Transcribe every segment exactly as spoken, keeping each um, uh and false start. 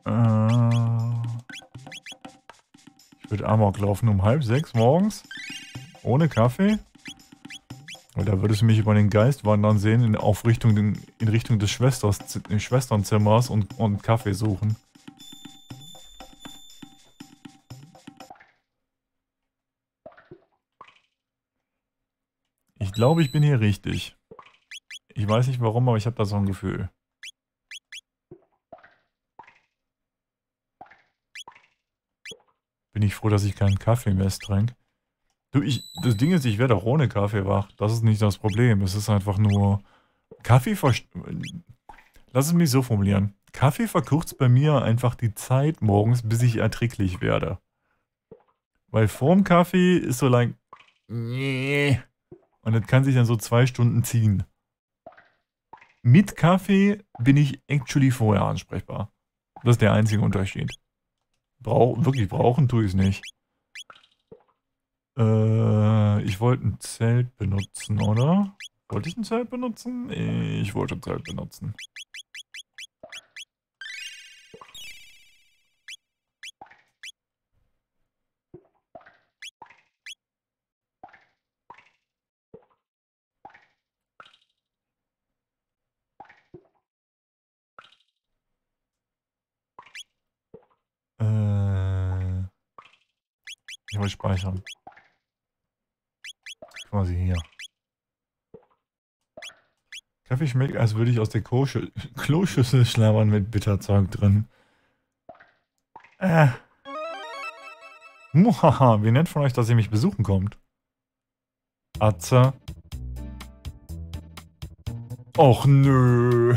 Äh, ich würde Amok laufen um halb sechs morgens. Ohne Kaffee. Oder würdest du mich über den Geist wandern sehen, in, auf Richtung, in Richtung des Schwesters, Schwesternzimmers und, und Kaffee suchen. Ich glaube, ich bin hier richtig. Ich weiß nicht warum, aber ich habe da so ein Gefühl. Bin ich froh, dass ich keinen Kaffee mehr trinke. Du, ich, das Ding ist, ich werde auch ohne Kaffee wach. Das ist nicht das Problem. Es ist einfach nur... Kaffee ver... Lass es mich so formulieren. Kaffee verkürzt bei mir einfach die Zeit morgens, bis ich erträglich werde. Weil vorm Kaffee ist so like... Und das kann sich dann so zwei Stunden ziehen. Mit Kaffee bin ich actually vorher ansprechbar. Das ist der einzige Unterschied. Brauch, wirklich brauchen tue ich es nicht. Äh, ich wollte ein Zelt benutzen, oder? Wollte ich ein Zelt benutzen? Ich wollte ein Zelt benutzen. Äh, ich wollte speichern. Quasi hier. Kaffee schmeckt, als würde ich aus der Kloschü- Kloschüssel schlabbern mit Bitterzeug drin. Äh. Muhaha, wie nett von euch, dass ihr mich besuchen kommt. Atze. Och nö.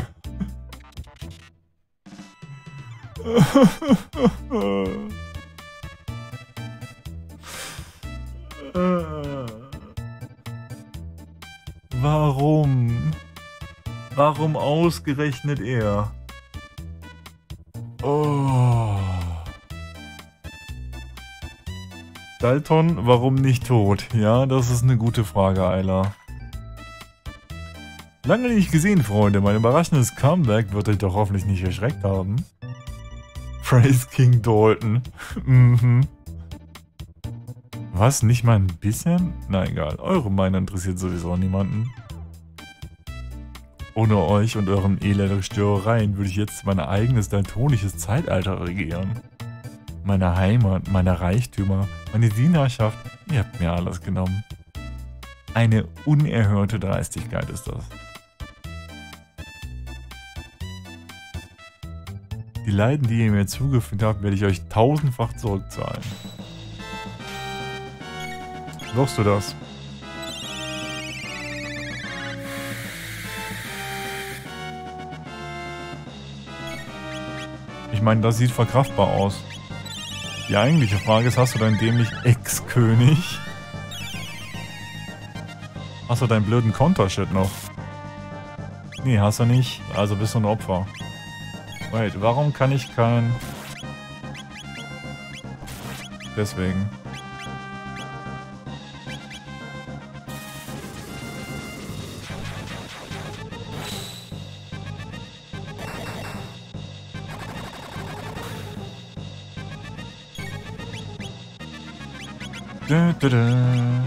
Warum? Warum ausgerechnet er? Oh. Dalton, warum nicht tot? Ja, das ist eine gute Frage, Ayla. Lange nicht gesehen, Freunde. Mein überraschendes Comeback wird euch doch hoffentlich nicht erschreckt haben. Praise King Dalton. Mhm. Was? Nicht mal ein bisschen? Na egal. Eure Meinung interessiert sowieso niemanden. Ohne euch und euren elenden Störereien würde ich jetzt mein eigenes daltonisches Zeitalter regieren. Meine Heimat, meine Reichtümer, meine Dienerschaft. Ihr habt mir alles genommen. Eine unerhörte Dreistigkeit ist das. Die Leiden, die ihr mir zugefügt habt, werde ich euch tausendfach zurückzahlen. Wirst du das? Ich meine, das sieht verkraftbar aus. Die eigentliche Frage ist, hast du deinen dämlichen Ex-König? Hast du deinen blöden Kontershit noch? Nee, hast du nicht. Also bist du ein Opfer. Wait, warum kann ich kein... Deswegen. Da, da, da.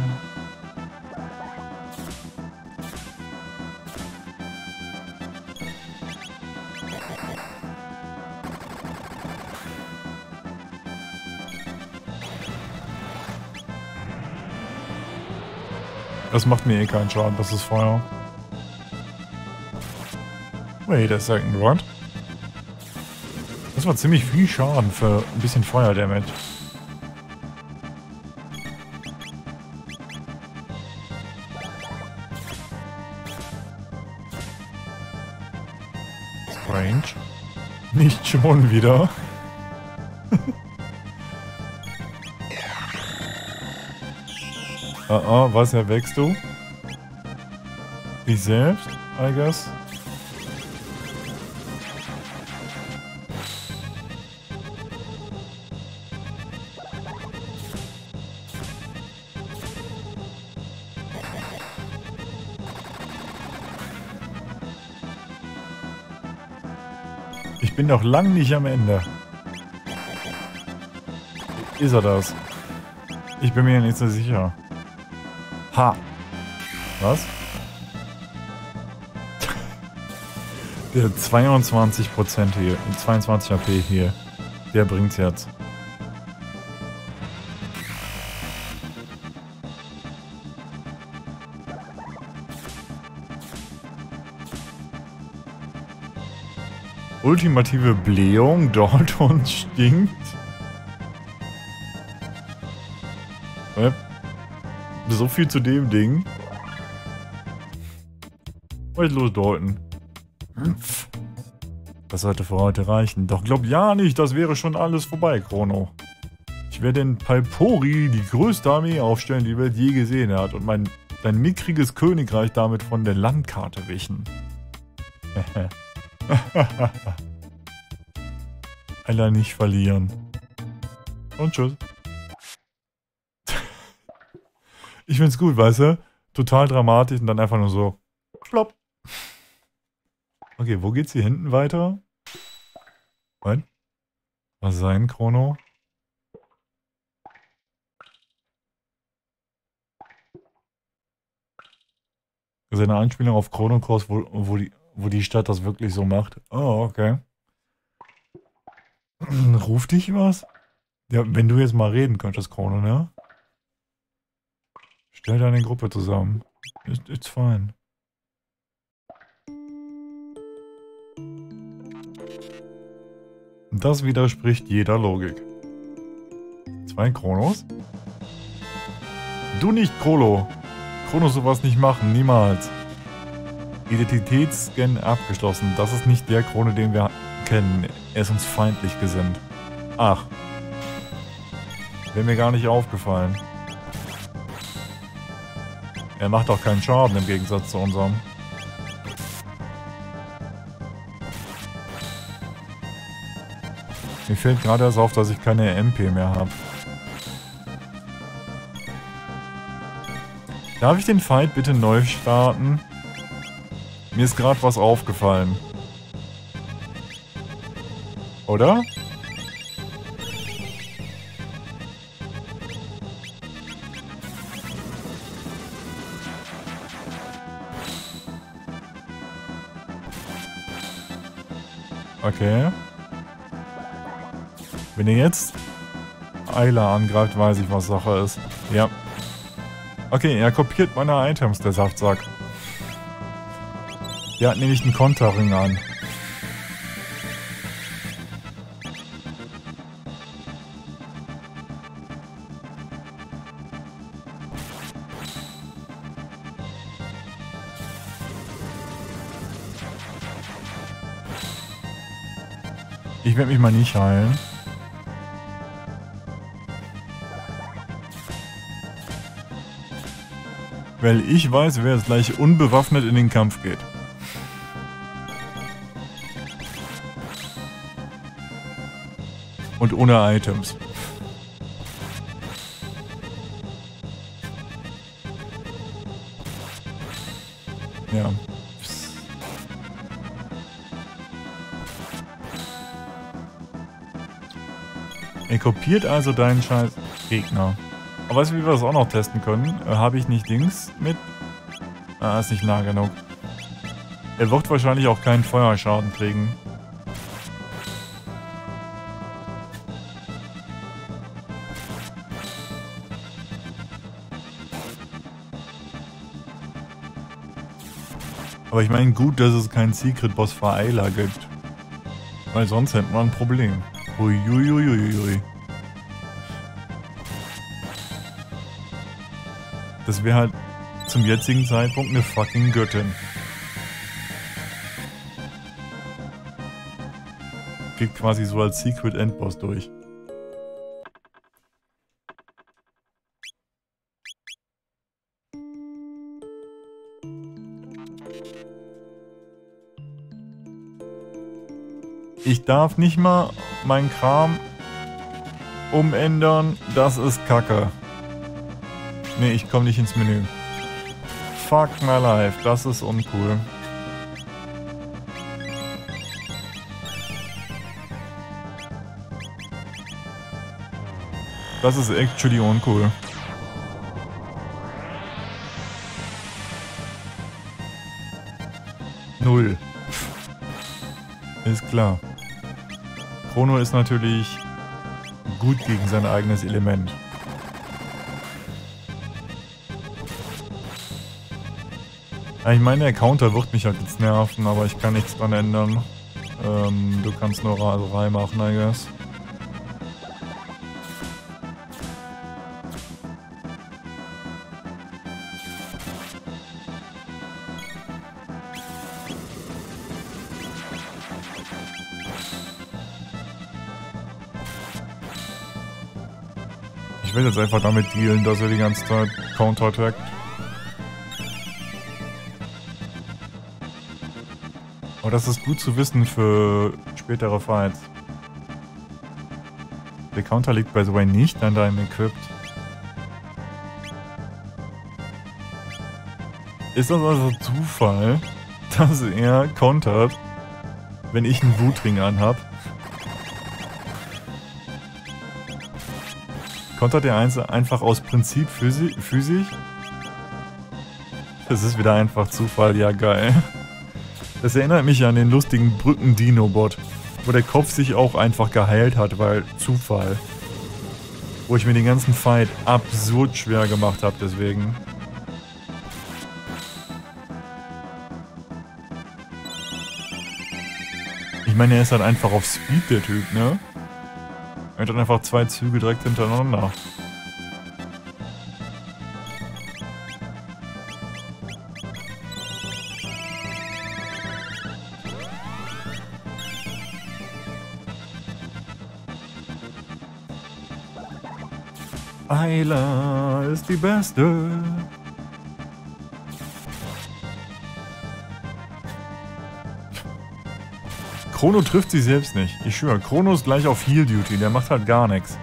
Das macht mir eh keinen Schaden, das ist Feuer. Wait a second, what? Das war ziemlich viel Schaden für ein bisschen Feuer-Damage. Strange. Nicht schon wieder. Ah, ah, was erwächst du? Dich selbst, I guess. Ich bin noch lang nicht am Ende. Ist er das? Ich bin mir nicht so sicher. Ha! Was? Der zweiundzwanzig Prozent hier, zweiundzwanzig H P hier, der bringt's jetzt. Ultimative Blähung, Dalton stinkt. So viel zu dem Ding. Was ist los, Dalton? Das sollte für heute reichen. Doch glaub ja nicht, das wäre schon alles vorbei, Chrono. Ich werde in Palpori die größte Armee aufstellen, die die Welt je gesehen hat. Und mein dein mickriges Königreich damit von der Landkarte wischen. Alter, nicht verlieren. Und tschüss. Ich find's gut, weißt du? Total dramatisch und dann einfach nur so. Plopp. Okay, wo geht's hier hinten weiter? Was? Was sein, Chrono? Das ist eine Anspielung auf Chrono Cross, wo, wo, die, wo die Stadt das wirklich so macht. Oh, okay. Ruft dich was? Ja, wenn du jetzt mal reden könntest, Chrono, ne? Stell deine Gruppe zusammen. It's, it's fine. Das widerspricht jeder Logik. Zwei Chronos? Du nicht, Chrono. Chrono sowas nicht machen, niemals. Identitätsscan abgeschlossen. Das ist nicht der Chrono, den wir kennen. Er ist uns feindlich gesinnt. Ach. Wäre mir gar nicht aufgefallen. Er macht auch keinen Schaden im Gegensatz zu unserem. Mir fällt gerade erst auf, dass ich keine M P mehr habe. Darf ich den Fight bitte neu starten? Mir ist gerade was aufgefallen. Oder? Okay. Wenn ihr jetzt Ayla angreift, weiß ich, was Sache ist. Ja. Okay, er kopiert meine Items, der Saftsack. Der hat nämlich einen Konterring an. Ich werde mich mal nicht heilen. Weil ich weiß, wer jetzt gleich unbewaffnet in den Kampf geht. Und ohne Items. Ja. Er kopiert also deinen scheiß Gegner. Aber weißt du, wie wir das auch noch testen können? Äh, Habe ich nicht Dings mit? Ah, ist nicht nah genug. Er wird wahrscheinlich auch keinen Feuerschaden kriegen. Aber ich meine, gut, dass es keinen Secret Boss für Ayla gibt. Weil sonst hätten wir ein Problem. Uiuiuiui. Das wäre halt zum jetzigen Zeitpunkt eine fucking Göttin. Geht quasi so als Secret Endboss durch. Ich darf nicht mal meinen Kram umändern. Das ist Kacke. Nee, ich komme nicht ins Menü. Fuck my life. Das ist uncool. Das ist actually uncool. Null. Ist klar. Chrono ist natürlich gut gegen sein eigenes Element. Ich meine, der Counter wird mich halt jetzt nerven, aber ich kann nichts dran ändern. Ähm, du kannst nur Raserei machen, I guess. Ich will jetzt einfach damit dealen, dass er die ganze Zeit counter-attackt. Aber das ist gut zu wissen für spätere Fights. Der Counter liegt by the way nicht an deinem Equipped. Ist das also Zufall, dass er kontert, wenn ich einen Wutring anhab? Kontert der eins einfach aus Prinzip physisch? Das ist wieder einfach Zufall, ja geil. Das erinnert mich an den lustigen Brücken-Dino-Bot, wo der Kopf sich auch einfach geheilt hat, weil Zufall. Wo ich mir den ganzen Fight absurd schwer gemacht habe, deswegen. Ich meine, er ist halt einfach auf Speed, der Typ, ne? Er hat dann einfach zwei Züge direkt hintereinander. Ayla ist die Beste. Chrono trifft sich selbst nicht. Ich schwöre, Chrono ist gleich auf Heal Duty. Der macht halt gar nichts.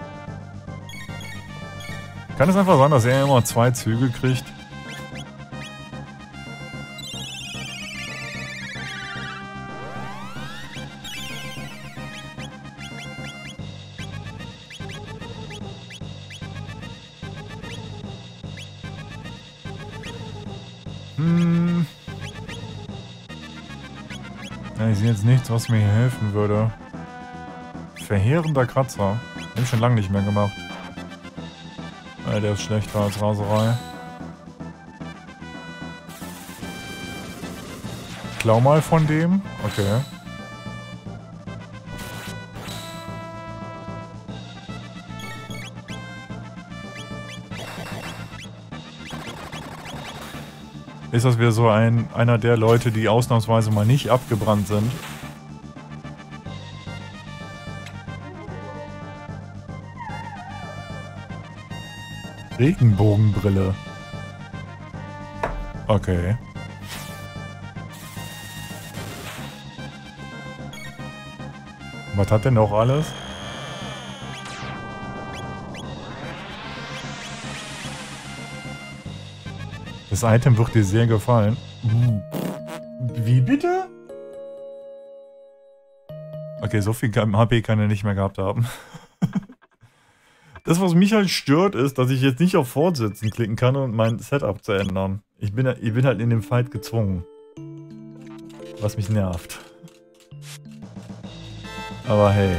Kann es einfach sein, dass er immer zwei Züge kriegt? Hm. Ja, ich sehe jetzt nichts, was mir hier helfen würde. Verheerender Kratzer. Hab ich schon lange nicht mehr gemacht. Ja, der ist schlechter als Raserei. Klau mal von dem. Okay. Ist das wieder so ein einer der Leute, die ausnahmsweise mal nicht abgebrannt sind? Regenbogenbrille. Okay. Was hat denn noch alles? Das Item wird dir sehr gefallen. Wie bitte? Okay, so viel H P kann er nicht mehr gehabt haben. Das, was mich halt stört, ist, dass ich jetzt nicht auf Fortsetzen klicken kann und mein Setup zu ändern. Ich bin, ich bin halt in dem Fight gezwungen. Was mich nervt. Aber hey.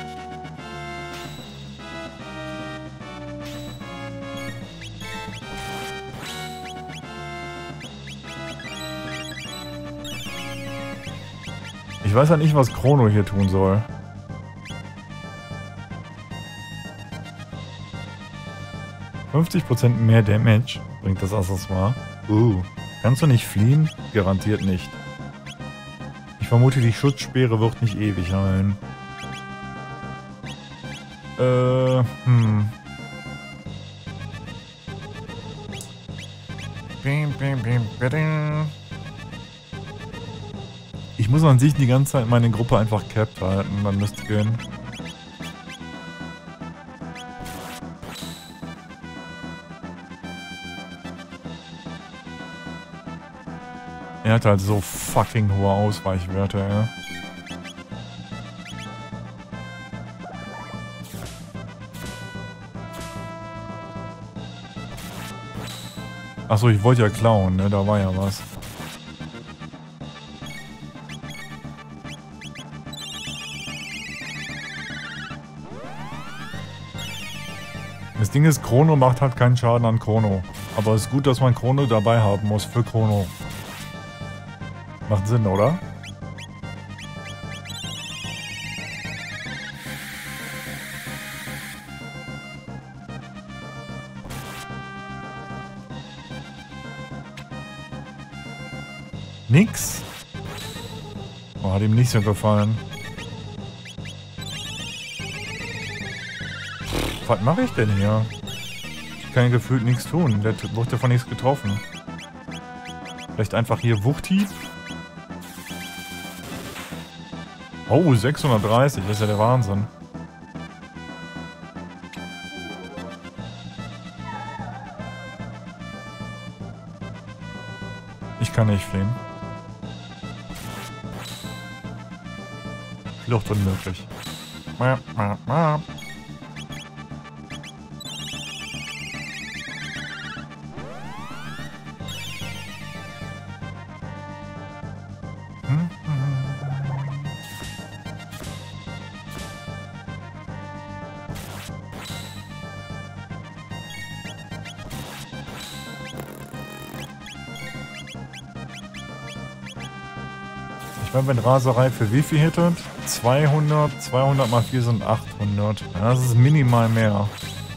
Ich weiß ja nicht, was Chrono hier tun soll. fünfzig Prozent mehr Damage bringt das Accessoire. Uh. Kannst du nicht fliehen? Garantiert nicht. Ich vermute, die Schutzspeere wird nicht ewig heilen. Äh, hm. Ich muss an sich die ganze Zeit meine Gruppe einfach capped halten, dann müsste es gehen. Er hat halt so fucking hohe Ausweichwerte, ja. Achso, ich wollte ja klauen, ne? Da war ja was. Das Ding ist, Chrono macht halt keinen Schaden an Chrono. Aber es ist gut, dass man Chrono dabei haben muss für Chrono. Macht Sinn, oder? Nix? Oh, hat ihm nicht so gefallen. Was mache ich denn hier? Ich kann gefühlt nichts tun. Der wurde von nichts getroffen. Vielleicht einfach hier Wuchthieb? Oh, sechshundertdreißig. Das ist ja der Wahnsinn. Ich kann nicht fliehen. Flucht unmöglich. Ma, ma, ma. Ich meine, wenn Raserei für wie viel hittet? zweihundert, zweihundert mal vier sind achthundert. Ja, das ist minimal mehr.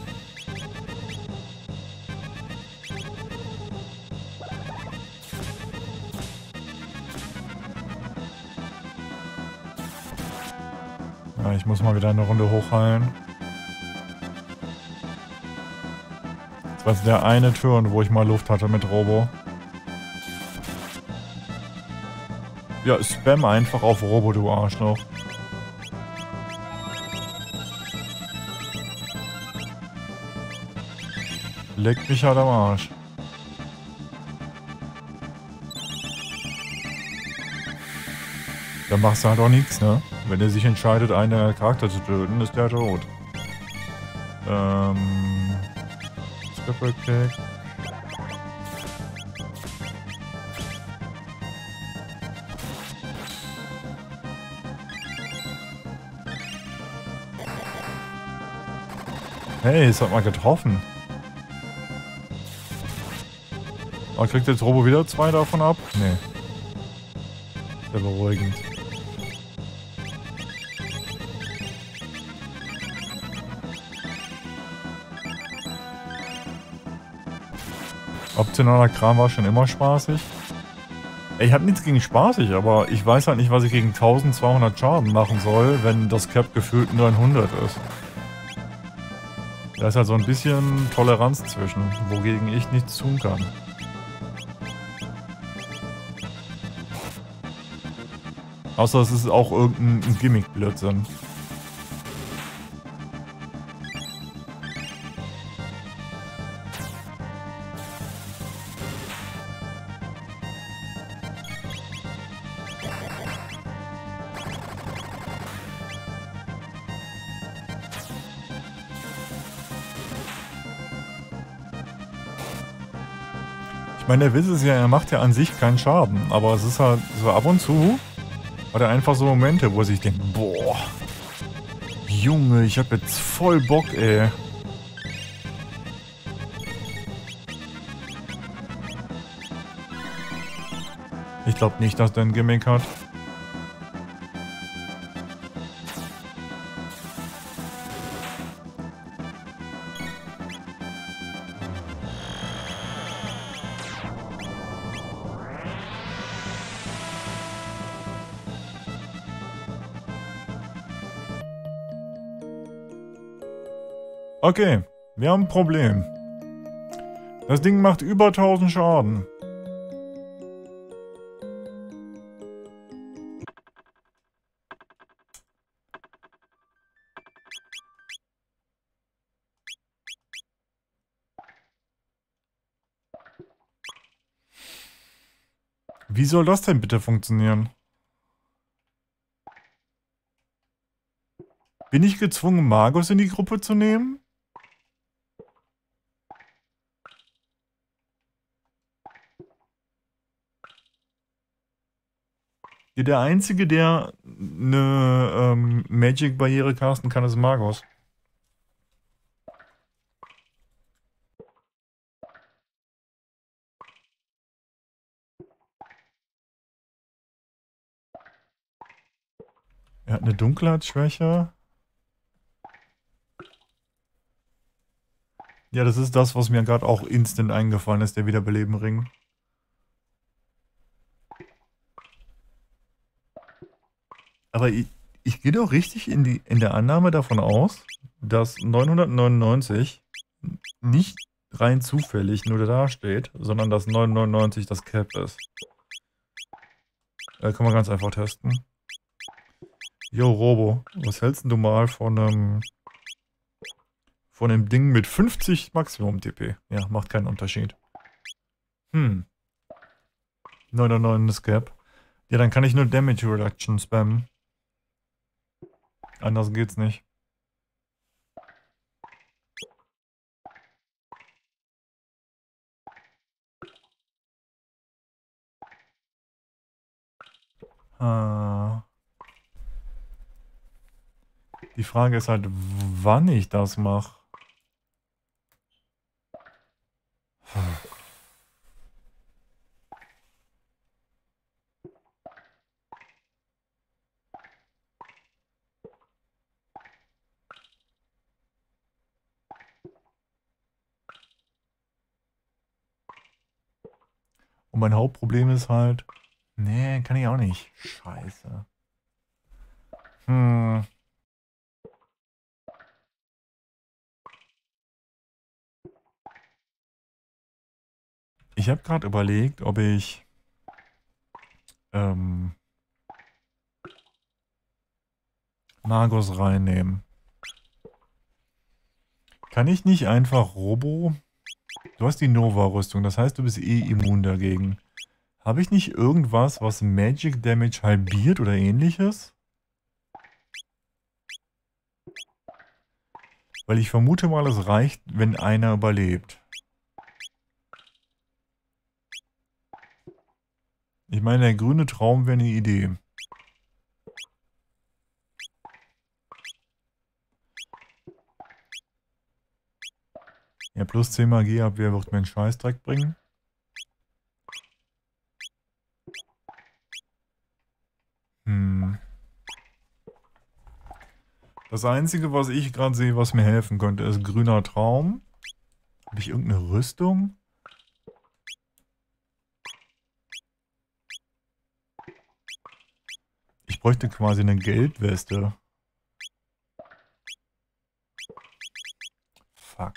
Ja, ich muss mal wieder eine Runde hochheilen. Das war jetzt der eine Turn, wo ich mal Luft hatte mit Robo. Ja, spam einfach auf Robo, du Arschloch. Leck mich halt am Arsch. Dann machst du halt auch nichts, ne? Wenn er sich entscheidet, einen Charakter zu töten, ist der tot. Ähm... Triple Kick. Hey, es hat mal getroffen. Aber kriegt jetzt Robo wieder zwei davon ab? Nee. Sehr beruhigend. Optionaler Kram war schon immer spaßig. Ich habe nichts gegen spaßig, aber ich weiß halt nicht, was ich gegen eintausendzweihundert Schaden machen soll, wenn das Cap gefühlt neunhundert ist. Da ist halt so ein bisschen Toleranz zwischen, wogegen ich nichts tun kann. Außer es ist auch irgendein Gimmick-Blödsinn. Ich meine, der Witz ist ja, er macht ja an sich keinen Schaden, aber es ist halt so ab und zu hat er einfach so Momente, wo er sich denkt, boah, Junge, ich hab jetzt voll Bock, ey. Ich glaube nicht, dass der ein Gimmick hat. Okay, wir haben ein Problem. Das Ding macht über tausend Schaden. Wie soll das denn bitte funktionieren? Bin ich gezwungen, Magus in die Gruppe zu nehmen? Hier der Einzige, der eine ähm, Magic-Barriere casten kann, ist Magos. Er hat eine Dunkelheitsschwäche. Ja, das ist das, was mir gerade auch instant eingefallen ist, der Wiederbeleben-Ring. Aber ich, ich gehe doch richtig in, die, in der Annahme davon aus, dass neunhundertneunundneunzig nicht rein zufällig nur da steht, sondern dass neunhundertneunundneunzig das Cap ist. Äh, kann man ganz einfach testen. Jo, Robo, was hältst du mal von einem, von einem Ding mit fünfzig Maximum-T P? Ja, macht keinen Unterschied. Hm. neunhundertneun ist Cap. Ja, dann kann ich nur Damage Reduction spammen. Anders geht's nicht. Ah. Die Frage ist halt, wann ich das mache. Und mein Hauptproblem ist halt, nee, kann ich auch nicht. Scheiße. Hm. Ich habe gerade überlegt, ob ich ähm, Magos reinnehme. Kann ich nicht einfach Robo... Du hast die Nova-Rüstung, das heißt, du bist eh immun dagegen. Habe ich nicht irgendwas, was Magic Damage halbiert oder ähnliches? Weil ich vermute mal, es reicht, wenn einer überlebt. Ich meine, der grüne Traum wäre eine Idee. Ja, plus zehn Magieabwehr wird mir einen Scheißdreck bringen. Hm. Das Einzige, was ich gerade sehe, was mir helfen könnte, ist grüner Traum. Habe ich irgendeine Rüstung? Ich bräuchte quasi eine Geldweste. Fuck.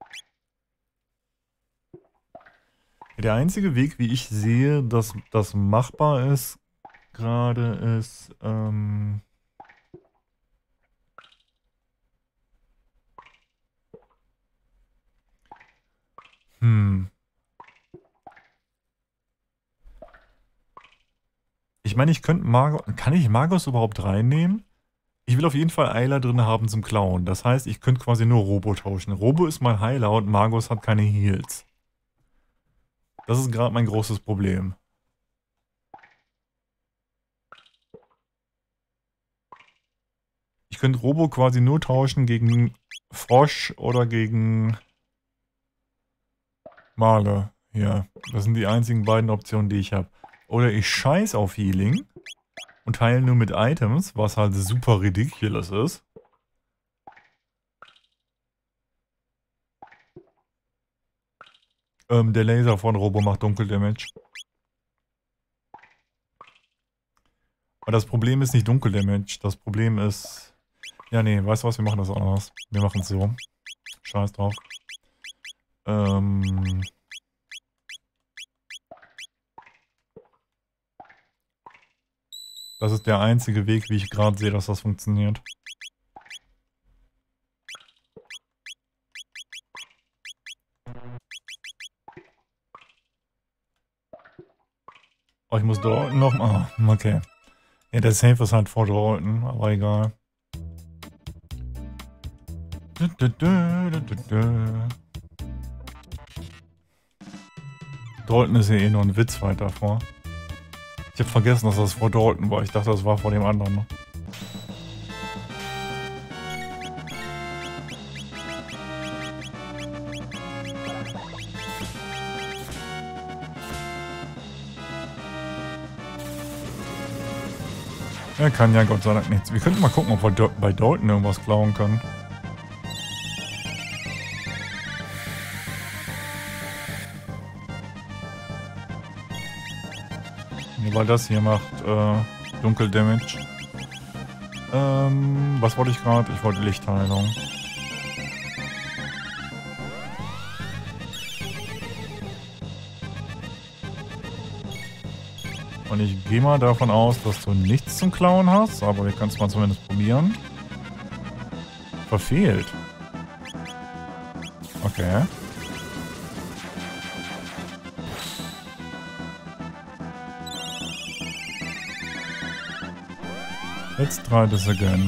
Der einzige Weg, wie ich sehe, dass das machbar ist, gerade ist, ähm... Hm. Ich meine, ich könnte Magos... Kann ich Magos überhaupt reinnehmen? Ich will auf jeden Fall Eiler drin haben zum Klauen. Das heißt, ich könnte quasi nur Robo tauschen. Robo ist mein Heiler und Magos hat keine Heals. Das ist gerade mein großes Problem. Ich könnte Robo quasi nur tauschen gegen Frosch oder gegen Male. Ja, das sind die einzigen beiden Optionen, die ich habe. Oder ich scheiß auf Healing und heile nur mit Items, was halt super ridiculous ist. Ähm, der Laser von Robo macht Dunkeldamage. Aber das Problem ist nicht Dunkeldamage. Das Problem ist... Ja, nee, weißt du was? Wir machen das anders. Wir machen es so. Scheiß drauf. Ähm... Das ist der einzige Weg, wie ich gerade sehe, dass das funktioniert. Oh, ich muss da noch... Ah, okay. Ja, der Safe ist halt vor Dalton, aber egal. Dalton ist ja eh nur ein Witz weit davor. Ich habe vergessen, dass das vor Dalton war. Ich dachte, das war vor dem anderen. Ne? Er kann ja Gott sei Dank nichts. Wir könnten mal gucken, ob wir bei Dalton irgendwas klauen können. Weil das hier macht äh, Dunkel-Damage. Ähm, was wollte ich gerade? Ich wollte Lichtheilung. Und ich gehe mal davon aus, dass du nichts zum Klauen hast, aber wir können es mal zumindest probieren. Verfehlt. Okay. Let's try this again.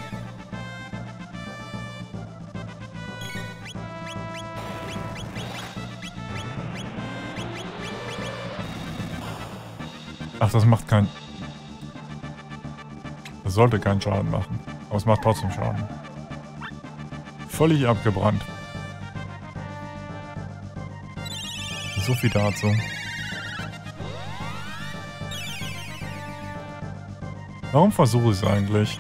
Ach, das macht keinen... Das sollte keinen Schaden machen. Aber es macht trotzdem Schaden. Völlig abgebrannt. So viel dazu. Warum versuche ich es eigentlich?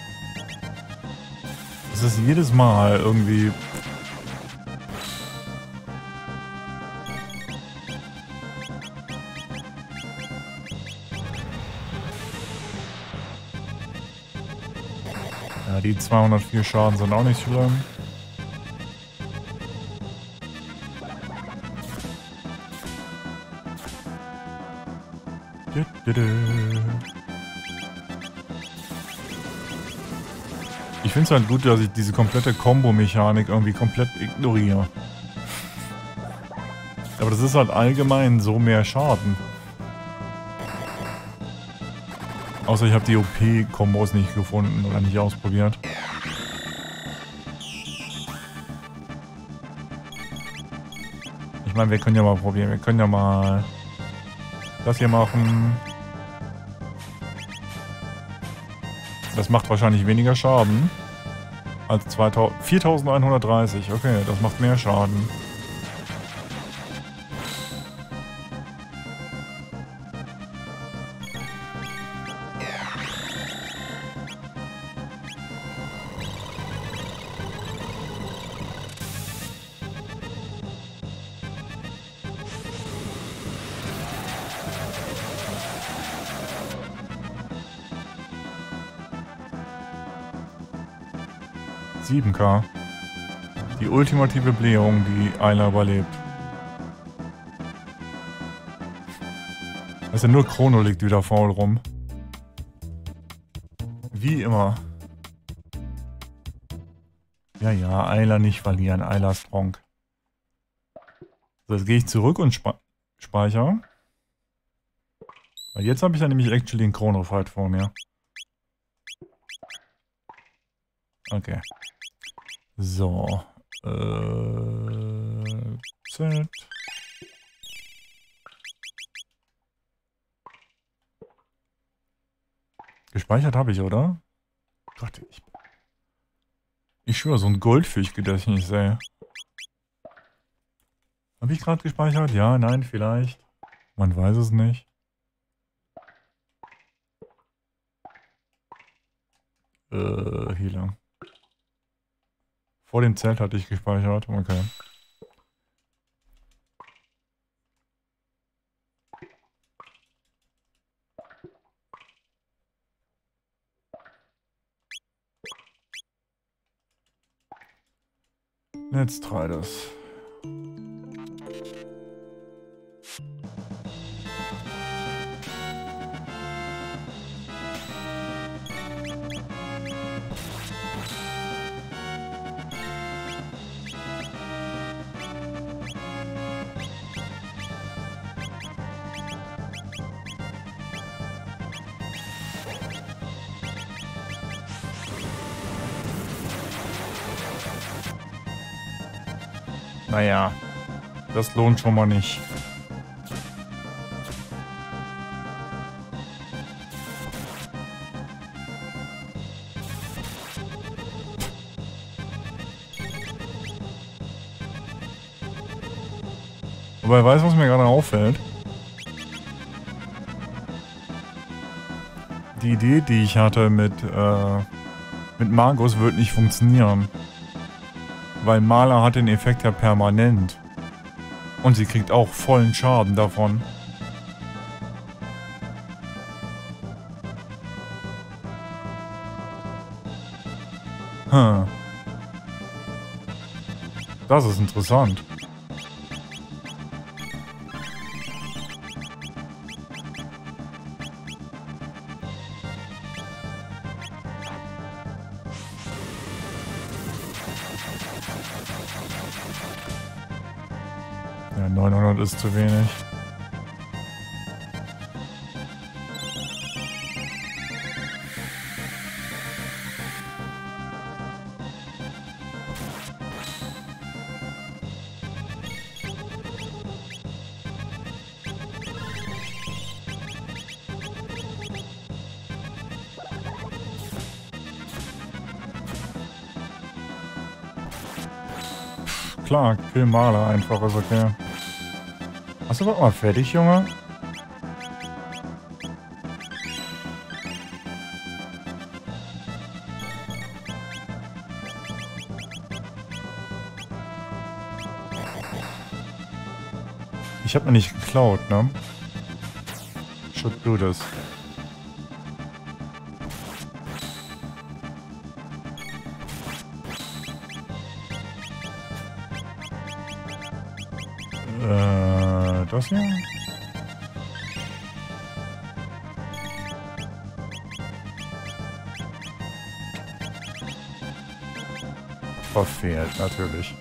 Es ist jedes Mal irgendwie... Ja, die zweihundertvier Schaden sind auch nicht schlimm. Du, du, du. Ich finde es halt gut, dass ich diese komplette Combo-Mechanik irgendwie komplett ignoriere. Aber das ist halt allgemein so mehr Schaden. Außer ich habe die O P-Kombos nicht gefunden oder nicht ausprobiert. Ich meine, wir können ja mal probieren. Wir können ja mal das hier machen. Das macht wahrscheinlich weniger Schaden als viertausendeinhundertdreißig. Okay, das macht mehr Schaden. sieben K. Die ultimative Blähung, die Ayla überlebt. Also nur Chrono liegt wieder faul rum. Wie immer. Ja, ja, Ayla nicht verlieren. Ayla strong. So, jetzt gehe ich zurück und spe speichere. Weil jetzt habe ich ja nämlich actually einen Chrono-Fight vor mir. Okay. So. Äh, Z. Gespeichert habe ich, oder? Gott, ich... Ich schwöre, so ein Goldfisch-Gedächtnis, ey. Habe ich gerade gespeichert? Ja, nein, vielleicht. Man weiß es nicht. Äh, hier lang. Vor dem Zelt hatte ich gespeichert. Okay. Let's try this. Naja, das lohnt schon mal nicht. Wobei, weißt du, was mir gerade auffällt? Die Idee, die ich hatte mit, äh, mit Magus, wird nicht funktionieren. Weil Marla hat den Effekt ja permanent. Und sie kriegt auch vollen Schaden davon. Hm. Das ist interessant. Ja, neunhundert ist zu wenig. Klar, kill Marla einfach, ist okay. Hast du doch mal fertig, Junge? Ich hab mir nicht geklaut, ne? Should do this. Äh, das hier? Verfehlt, natürlich.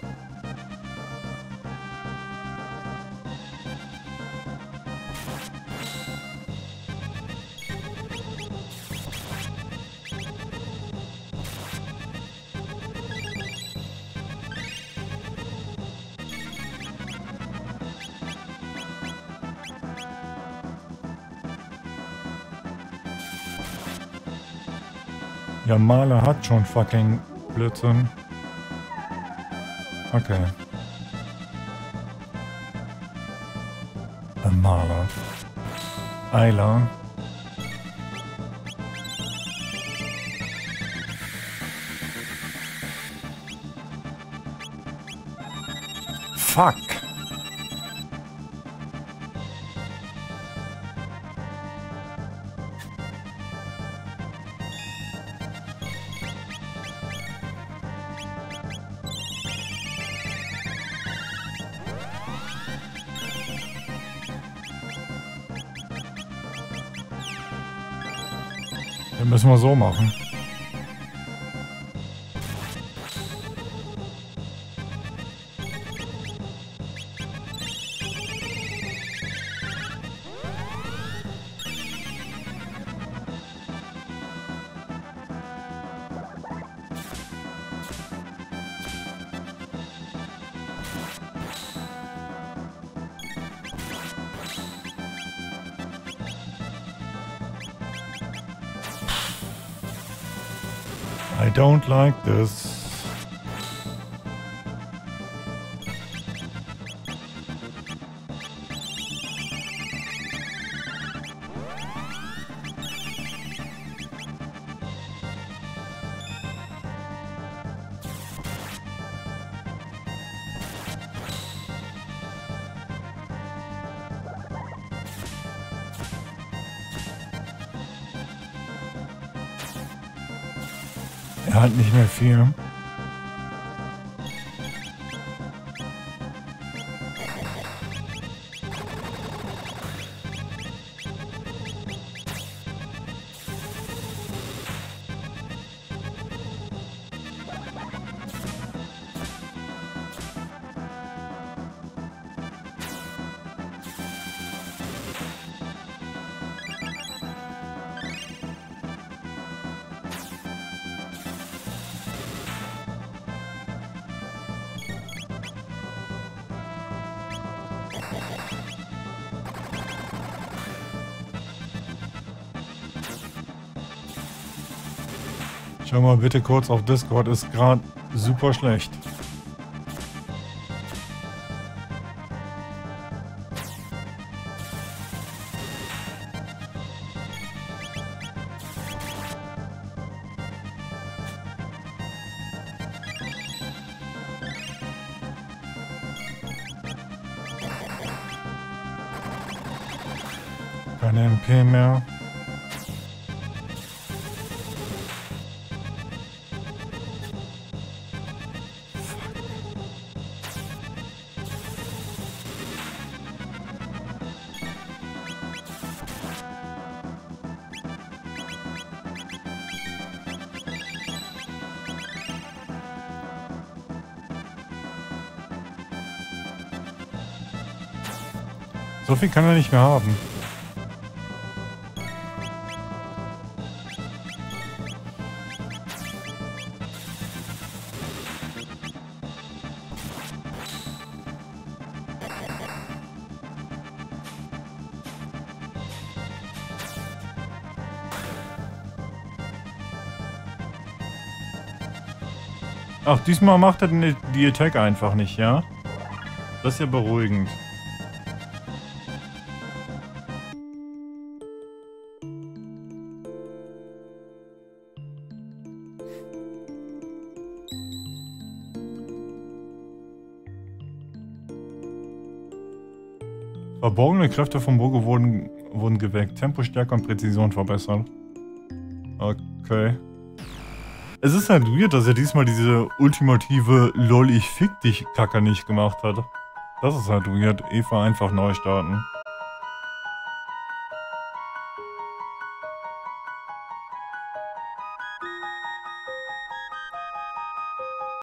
Ja, Marla hat schon fucking Blödsinn. Okay. Äh, Marla. Ayla. Fuck. Den müssen wir so machen. I don't like this. Er hat nicht mehr viel. Schau mal bitte kurz auf Discord, ist gerade super schlecht. Keine M P mehr. So viel kann er nicht mehr haben. Ach, diesmal macht er die Attack einfach nicht, ja? Das ist ja beruhigend. Verborgene Kräfte vom Bogen wurden, wurden geweckt. Tempo, Stärke und Präzision verbessert. Okay. Es ist halt weird, dass er diesmal diese ultimative LOL ich fick dich Kacke nicht gemacht hat. Das ist halt weird. Eva einfach neu starten.